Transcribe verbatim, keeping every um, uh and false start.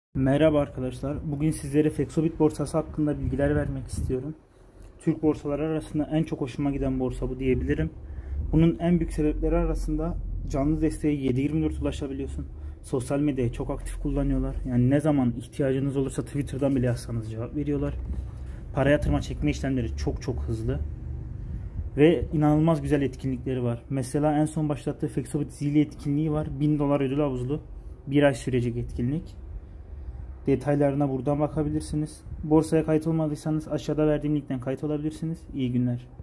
Merhaba arkadaşlar. Bugün sizlere Fexobit borsası hakkında bilgiler vermek istiyorum. Türk borsaları arasında en çok hoşuma giden borsa bu diyebilirim. Bunun en büyük sebepleri arasında canlı desteğe yedi yirmi dört ulaşabiliyorsun. Sosyal medyayı çok aktif kullanıyorlar. Yani ne zaman ihtiyacınız olursa Twitter'dan bile yazsanız cevap veriyorlar. Para yatırma çekme işlemleri çok çok hızlı. Ve inanılmaz güzel etkinlikleri var. Mesela en son başlattığı Fexobit Zili etkinliği var. bin dolar ödül havuzlu. Bir ay sürecek etkinlik. Detaylarına buradan bakabilirsiniz. Borsaya kayıt olmadıysanız aşağıda verdiğim linkten kayıt olabilirsiniz. İyi günler.